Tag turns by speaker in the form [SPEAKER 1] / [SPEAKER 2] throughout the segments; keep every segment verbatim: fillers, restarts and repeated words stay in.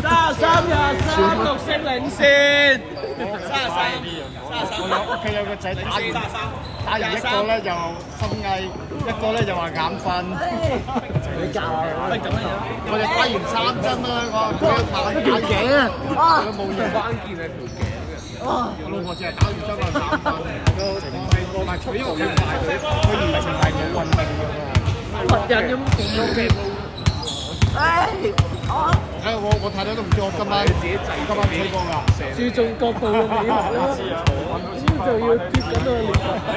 [SPEAKER 1] 三十三廿三，綠色領先。三十三，三十三。
[SPEAKER 2] 我屋企有個仔打完打完一個咧就心翳，一個咧就話眼瞓。你教啊？喂咁樣，我哋打完三針啦，我佢要打條頸啊！啊！佢冇用，關鍵係條頸嘅。啊！我老婆淨係打完針啊，眼瞓。個情緒過埋除咗佢快，佢佢完全係冇運動㗎喎。
[SPEAKER 1] 佛人咁勁。唉！
[SPEAKER 2] 唉，我我睇到都唔知我今晚自己制今晚吹波㗎，
[SPEAKER 1] 注重角度嘅美學啦，咁就要貼緊個臉。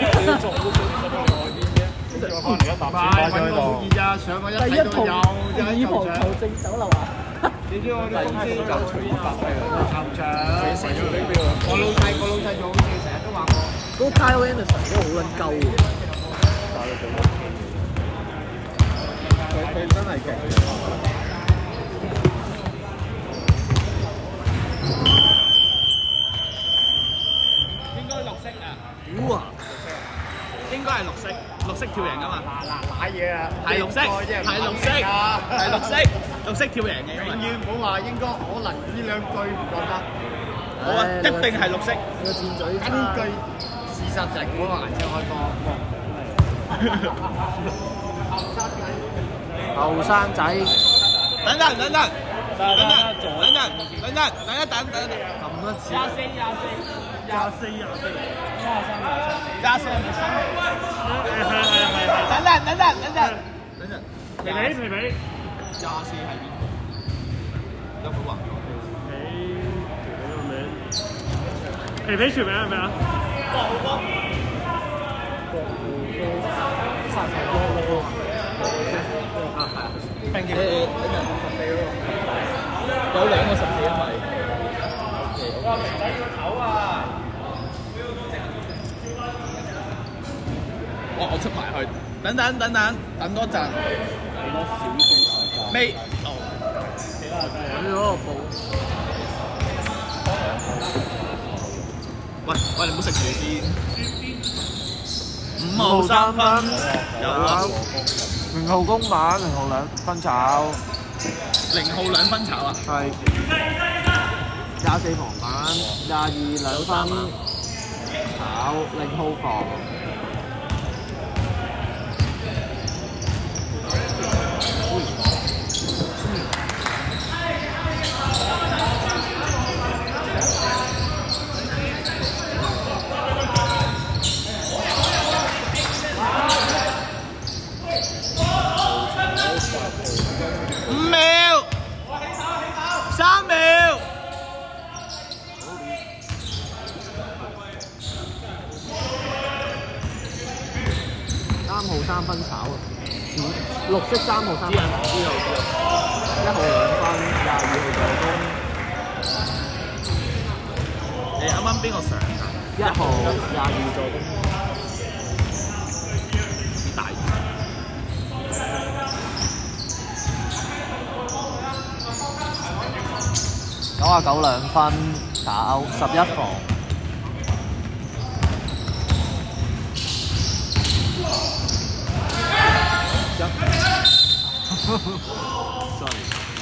[SPEAKER 2] 快揾個好易咋，上個一睇到有有一球獎。
[SPEAKER 1] 正手流啊！
[SPEAKER 2] 你知我啲公司就隨意發揮啦，球場。我老細個老細做好似成日都話我。
[SPEAKER 1] 嗰個 Kyle Anderson 嗰個好撚鳩嘅。
[SPEAKER 2] 佢佢真係勁。應該綠色啊！
[SPEAKER 1] 哇！
[SPEAKER 2] 應該係綠色，綠色跳贏㗎嘛。嗱嗱揦嘢啊！係綠色，係綠色，係綠色，綠色跳贏嘅。永遠唔好話應該可能呢兩句唔覺得。好啊，一定係綠色。個箭嘴根據事實就係嗰個顏色開波。
[SPEAKER 1] 後生仔，
[SPEAKER 2] 等陣等陣等陣等陣等陣等陣等一等等一等。咁多次。廿四廿四廿四廿四廿四廿四係咪三？係係係係。等陣等陣等陣等陣。皮皮皮皮。廿四係邊個？有冇話？皮皮個名。皮皮全名係咩啊？國浩哥。國浩哥。三十多咯。啊係啊。平期。誒誒，等陣十四咯。有兩個十四因為。哇！明仔要唞啊！哇！我出埋去，等等等等，等多陣。俾多少少時間。未。哦。其他人都係。揾咗個布。喂喂，你唔好食住先。五號三分。有啊。零號公版，零號兩分炒。零號兩分炒啊？係。廿四防板，廿二兩分炒，零號防。五秒，三秒。三號三分炒啊！綠色三號三分，知道知道。一號兩分，廿二號助攻。你啱啱邊個上㗎？一號廿二助攻。大二。九啊九兩分，炒十一防。sorry，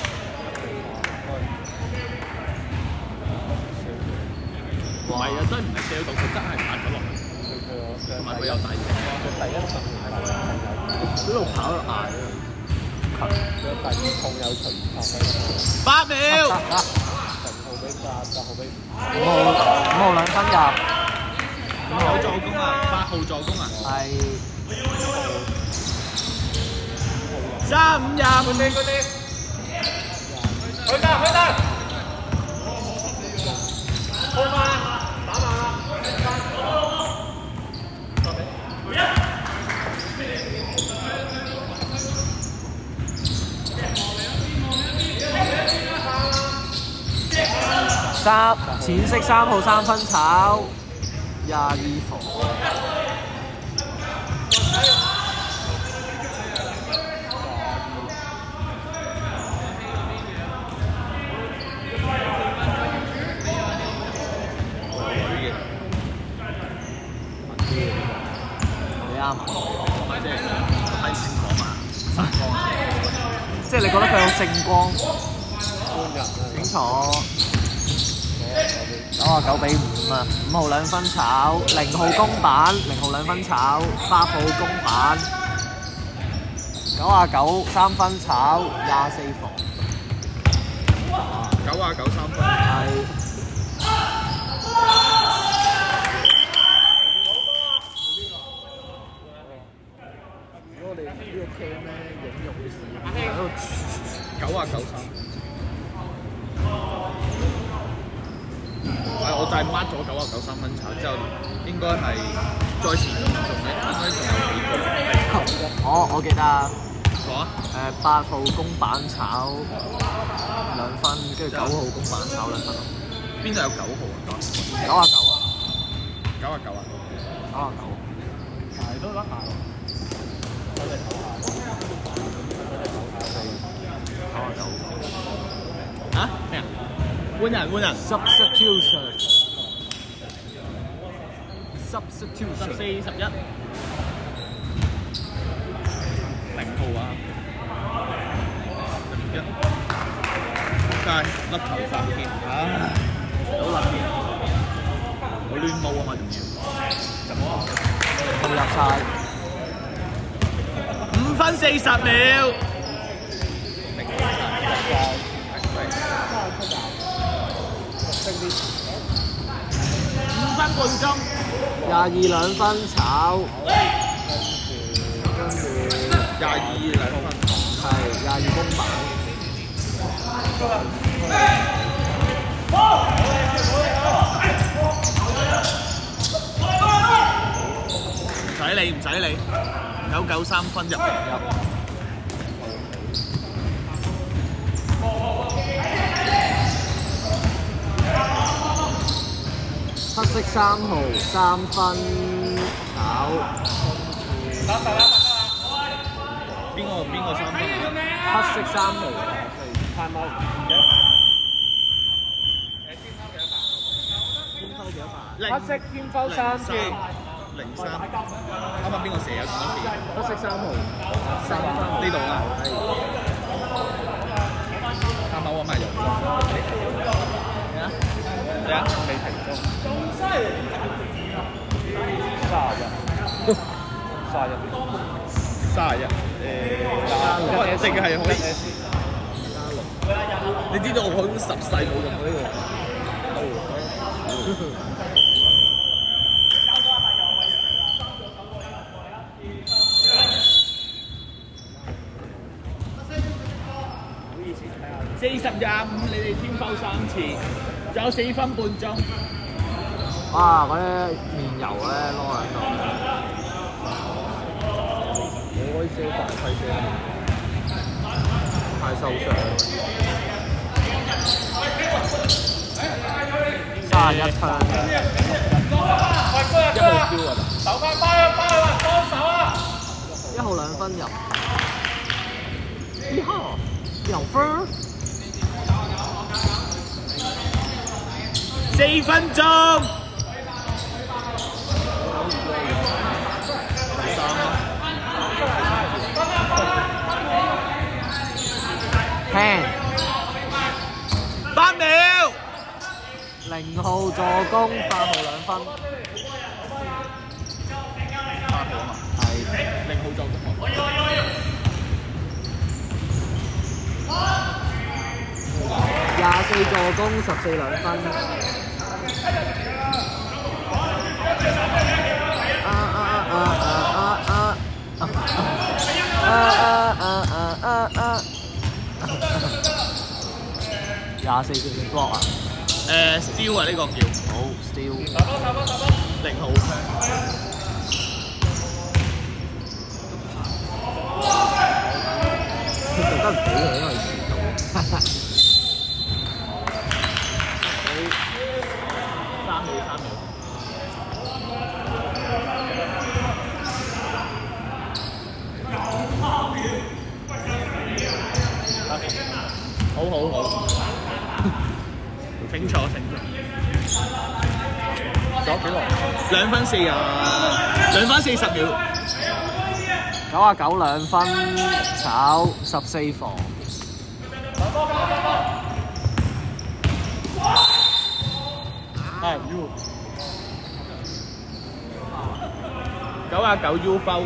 [SPEAKER 2] 唔係啊，真係唔係射到，佢真係彈咗落去，同埋佢有大型，佢第一層係一路跑一路嗌啊！佢第二控有隨意發揮。八秒。十號俾八，八號俾五號，五號兩分入。五號助攻啊！八號助攻啊！係。三五廿，佢哋佢哋，去得去得，好快，打慢啦，三淺色三號三分炒，廿二防。即係睇聖光嘛，聖光。即係你覺得佢有聖光？半人啊！警察
[SPEAKER 3] 坐。九啊九比五啊，五號兩分炒，零號公板，零號兩分炒，八號公板，九啊九三分炒，廿四防。
[SPEAKER 2] 九啊九三分。
[SPEAKER 3] 係。如果我哋呢個 cam 咧影用嘅時候，喺度
[SPEAKER 2] 九啊九三。係，我就係 mark 咗九啊九三分炒之後，應該係再前仲咧，應該仲有幾個。
[SPEAKER 3] 我我記得啊。
[SPEAKER 2] 講啊。
[SPEAKER 3] 誒八號公板炒兩分，跟住九號公板炒兩分咯。
[SPEAKER 2] 邊度有九號啊？
[SPEAKER 3] 九啊九啊。
[SPEAKER 2] 九啊九啊。
[SPEAKER 3] 九啊九。
[SPEAKER 1] 排都得下。真係唞下。
[SPEAKER 3] 九啊九。
[SPEAKER 2] 啊？咩啊？換人換人
[SPEAKER 3] substitution substitution
[SPEAKER 2] 十四十一零號啊！十一街甩頭髮添，唉，好撚嘢，我亂毛啊嘛，仲要
[SPEAKER 3] 套入晒
[SPEAKER 2] 五分四十秒。五分半鐘，
[SPEAKER 3] 廿二兩分炒，跟住
[SPEAKER 2] 廿二兩分，
[SPEAKER 3] 係廿二公板。
[SPEAKER 2] 唔使理唔使理，九九三分入入。
[SPEAKER 3] 黑色三號三分炒，
[SPEAKER 2] 邊個邊個三分啊？
[SPEAKER 3] 黑色三號太貓。天摳幾多發？黑色天摳三件。
[SPEAKER 2] 零三。啱啱邊個射有幾多件？
[SPEAKER 3] 黑色三號三分。
[SPEAKER 2] 呢度啦。啱啱揾埋油裝。咩啊？咩啊？未停中。仲犀利！三十一。三十一。三十一。誒，淨係可以。你知道我好十世冇用過呢個。四十廿五，你哋天摳三次，仲有四分半鐘。
[SPEAKER 3] 哇！嗰啲面油咧攞喺度，我可以燒飯費燒，太受傷。三十一槍，一號標啊！手快包啊！包啊！幫手啊！一號兩分入，一號兩分。
[SPEAKER 2] 四分鐘。
[SPEAKER 3] ten
[SPEAKER 2] 八秒。
[SPEAKER 3] 零號助攻，八號兩分。
[SPEAKER 2] 八號啊嘛。係。零號助攻。
[SPEAKER 3] 廿四助攻，十四兩分。啊啊啊啊啊啊！啊啊啊啊啊！廿四叫咩 block 啊？
[SPEAKER 2] 誒 steal 啊，呢個叫。
[SPEAKER 3] 好 steal。
[SPEAKER 2] 零號。
[SPEAKER 3] 佢特登唔俾佢，因為遲到。
[SPEAKER 2] 三秒，三秒。好好好，請坐請坐。仲有幾耐？兩分四啊，兩分四十秒。
[SPEAKER 3] 九啊九兩分炒十四防。
[SPEAKER 2] 係 U。
[SPEAKER 1] 九啊九 U 包。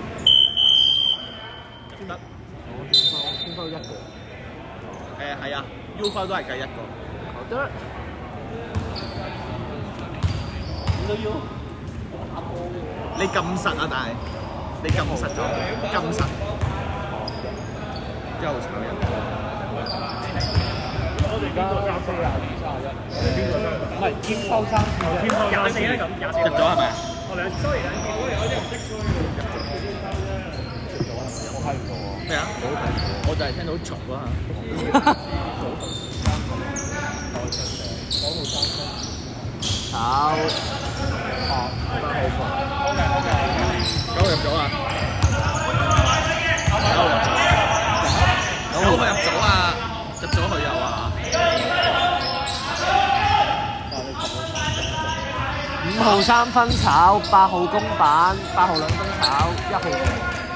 [SPEAKER 1] 得。
[SPEAKER 3] 我天包天包一個。
[SPEAKER 1] 誒係啊 ，U 包都係計一個。
[SPEAKER 3] 好的。
[SPEAKER 2] 都要。
[SPEAKER 1] 你咁實啊，但係你咁實咗，咁實。之後炒人。
[SPEAKER 2] 我哋而家三四廿二、三十一，我哋邊個三？唔係天收三次，天收廿四咧咁，廿四
[SPEAKER 1] 入咗係咪啊？
[SPEAKER 2] 我兩 sorry 兩次，我有啲唔識吹喎。入咗，我閪唔到喎。
[SPEAKER 1] 咩啊？我就係聽到嘈啊！
[SPEAKER 3] 炒。
[SPEAKER 1] 九入咗啊！九入咗啊！入咗佢又啊！
[SPEAKER 3] 五號三分炒，八號公板，八號兩分炒，一號平。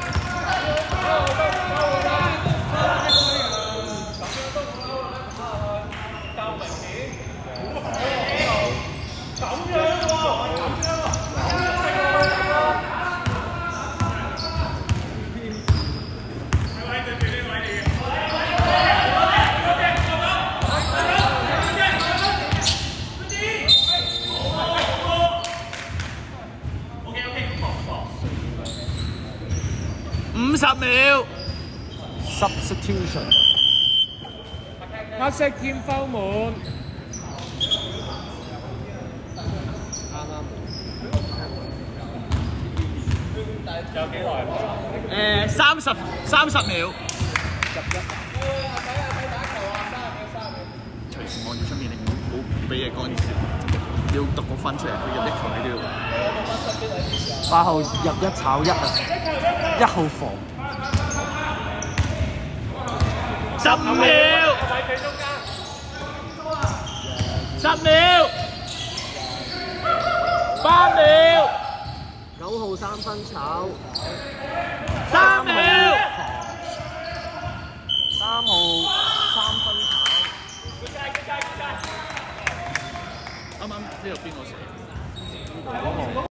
[SPEAKER 1] 五十秒
[SPEAKER 3] substitution
[SPEAKER 2] 黑色添包滿，有幾耐？
[SPEAKER 1] 誒三十三十秒。隨時望住出面，你唔好唔俾嘢干涉，要讀個分出嚟，佢入一球你都要。
[SPEAKER 3] 八號入一炒一啊，一號防。
[SPEAKER 1] 十秒，十秒，八秒，
[SPEAKER 3] 九號三分炒，
[SPEAKER 1] 三秒，
[SPEAKER 3] 三號三分炒。
[SPEAKER 1] 啱啱呢度邊個寫？
[SPEAKER 3] 呢度嗰個。